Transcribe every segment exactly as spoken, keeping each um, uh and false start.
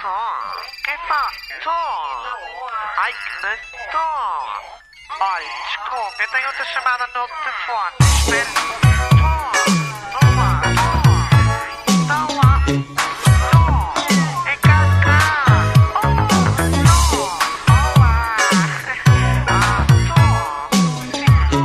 Quem fala? Tô. Ai, que tô. Olha, desculpa, eu tenho outra chamada no telefone. Espera. Tô. Olá. Tô. Olá. Tô. É cá, cá. Oh, tô. Olá. Ah, tô. Sim, tô.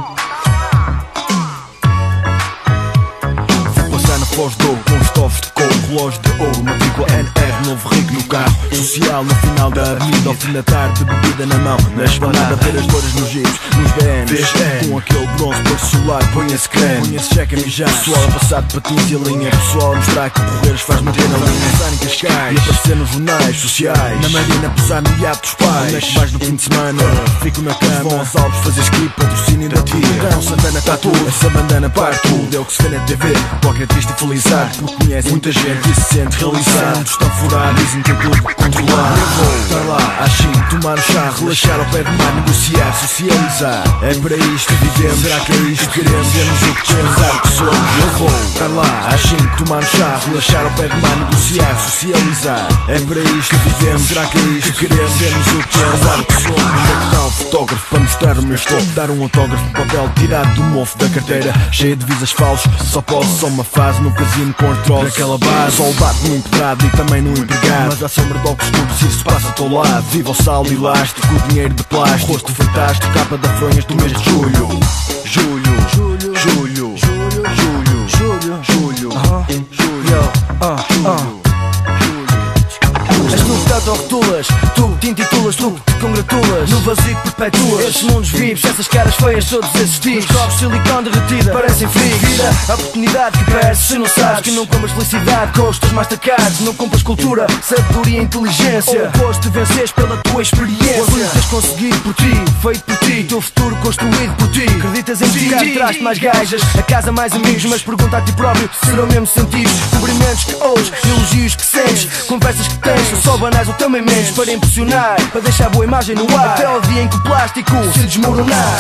Olá. Vou passar na Foz de Ouro com estofos de couro, relógio de ouro, matrícula N R, novo rico no carro. Social no final da avenida, ao fim da tarde, bebida na mão. Na esplanada, ver as loiras nos jipes, nos B Ms, com aquele bronze por solar, põe-se creme, põe-se cheque a mijar. Pessoal a passar de patins e a linha, pessoal a mostrar que correres faz manter na linha. Passar em Cascais e aparecer nos jornais sociais. Na marina, posar no iate dos pais. Onde é que vais no fim de semana? Fico na cama, vão aos Alpes fazer ski, patrocínio da tia. Então Santana está tudo, essa bandana parte tudo. É o que se vê na T V, qualquer triste e felizado, porque conhece muita gente e se sente realizado. Muitos estão furados, dizem que é tudo controlado. Eu vou estar lá, às cinco, tomar um chá, relaxar ao pé do mar, negociar, socializar. É para isto que vivemos, será que é isto que queremos? Vemos o que temos, o que somos. Eu vou estar lá, às cinco, tomar um chá, relaxar ao pé do mar, negociar, socializar. É para isto que vivemos, será que é isto que queremos? Vemos o que temos, o que somos. Onde é que está o fotógrafo para mostrar o meu estoque? Dar um autógrafo de papel tirado do mofo da carteira, cheia de visas falsos. Só posso, só uma fase no casino com os trolls. Naquela base, só o bate no empregrado e também no empregado. Mas à sombra de óculos tudo se isso passa ao teu lado. Viva o sal elástico, o dinheiro de plástico, rosto fantástico, capa da fronhas do mês de julho. Julho, julho, julho, julho, julho, julho, julho, julho, julho. És tu que te autorrotulas, tu te intitulas, tu que te congratulas no vazio que perpetuas. Esses mundos vivos, essas caras feias, todos esses tipos, copos de silicone derretida, parecem frigos. Vida, a oportunidade que perdes, se não sabes que não compras felicidade com os teus mastercards. Não compras cultura, sabedoria e inteligência, ou o oposto de venceres pela tua experiência. O orgulho que tens conseguido por ti, feito por ti, teu futuro construído por ti. Acreditas em ti, cá traz-te mais gajas, a casa mais amigos, mas pergunta a ti próprio se serão mesmo sentidos. Cumprimentos que ouves, elogios que sentes, conversas que tens, são só banais ou também menos, para impressionar, para deixar boa imagem no ar, até ao dia em que o plástico se desmoronar.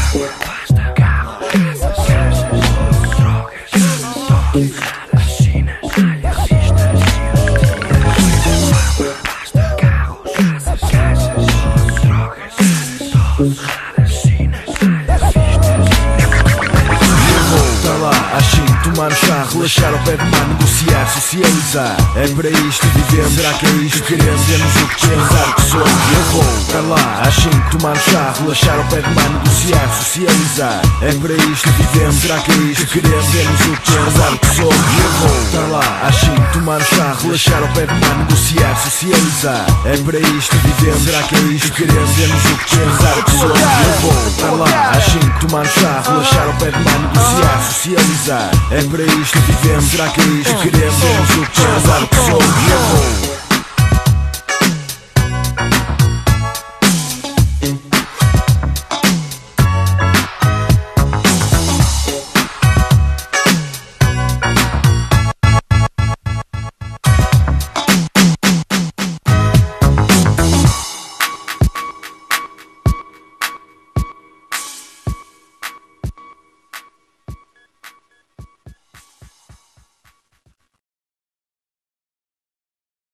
Tomar um chá, relaxar ao pé do mar, negociar, socializar. É para isto que vivemos, será que é isto que queremos? Vemos o que temos, o que somos. Eu vou estar lá, às cinco, tomar um chá, relaxar ao pé do mar, negociar, socializar. É para isto que vivemos, será que é isto que queremos? Vemos o que temos, o que somos. Eu vou estar lá, às cinco, tomar um chá, relaxar ao pé do mar, negociar, socializar. É para isto que vivemos, será que é isto que queremos? Vemos o que temos, o que somos. Eu vou estar lá, às cinco, tomar um chá, relaxar ao pé do mar, negociar, socializar. É para isto que vivemos, será que é isto que queremos? Vemos o que temos, o que somos. Eu vou